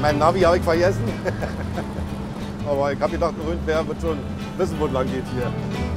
Mein Navi habe ich vergessen. Aber ich habe gedacht, ein Rundbär wird schon wissen, wo es lang geht hier.